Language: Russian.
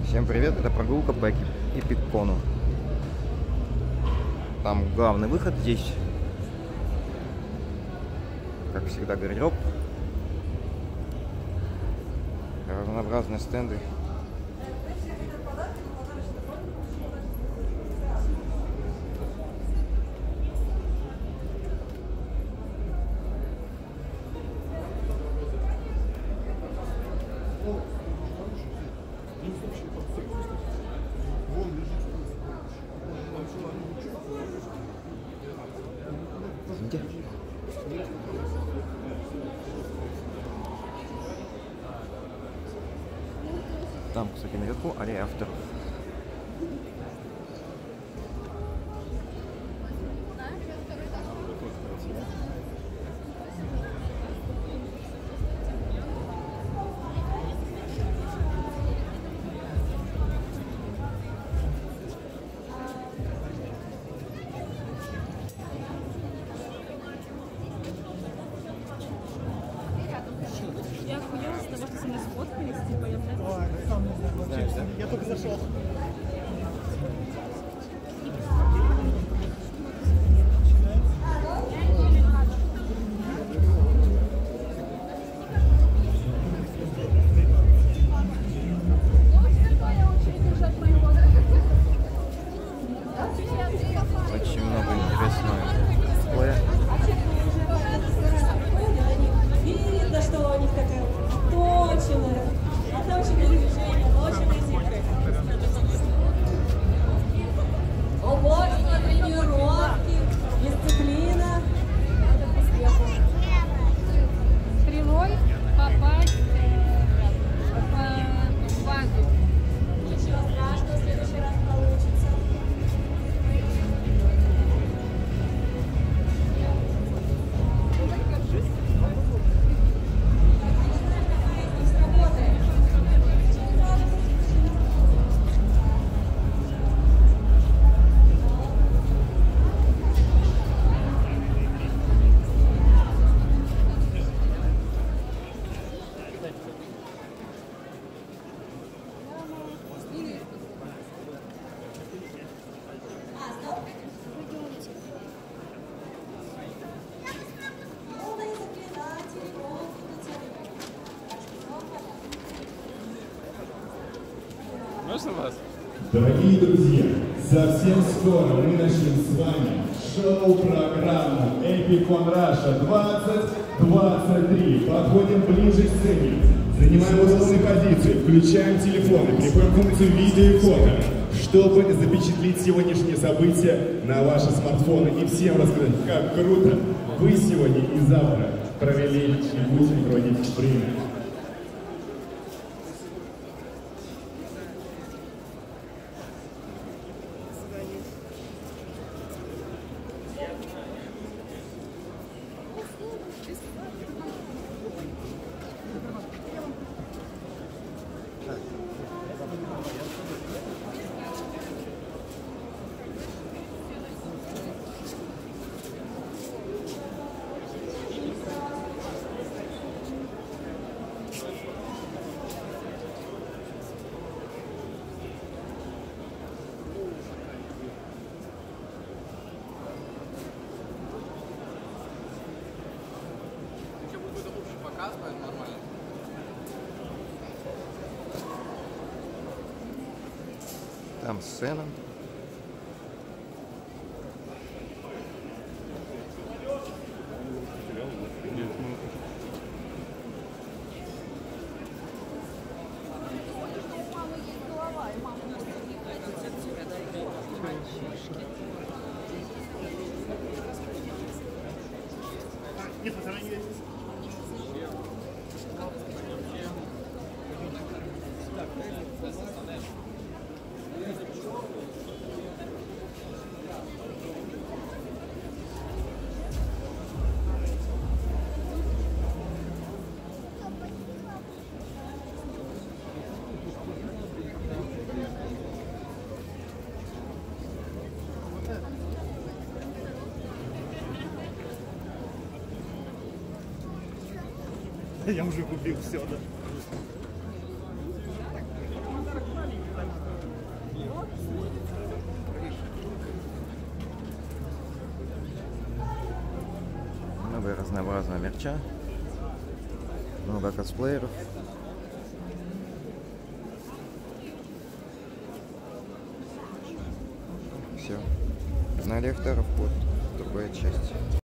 Всем привет, это прогулка по Эпикону. Там главный выход здесь, как всегда, гардероб, разнообразные стенды. Там, кстати, наверху аллея авторов. Я охуела с того, что со мной сфоткались, типа, я Я только зашел. Очень много интересного слоя. видно, что у них такая точная, отточенное движение, очень цифры. Упорство, тренировки, дисциплина. Стрелой попасть в вазу. Ничего страшного, в следующий раз получится. Можно вас? Дорогие друзья, совсем скоро мы начнем с вами шоу-программу Эпикон Раша 2023. Подходим ближе к сцене, занимаем удобные позиции, включаем телефоны, переходим к функцию видео и фото, чтобы запечатлеть сегодняшние события на ваши смартфоны и всем рассказать, как круто вы сегодня и завтра провели и будете проводить время. Нормально. Там сцена. Нет, пацаны, не Я уже купил все, да. Много разнообразного мерча. Много косплееров. Все. На лекторов вот другая часть.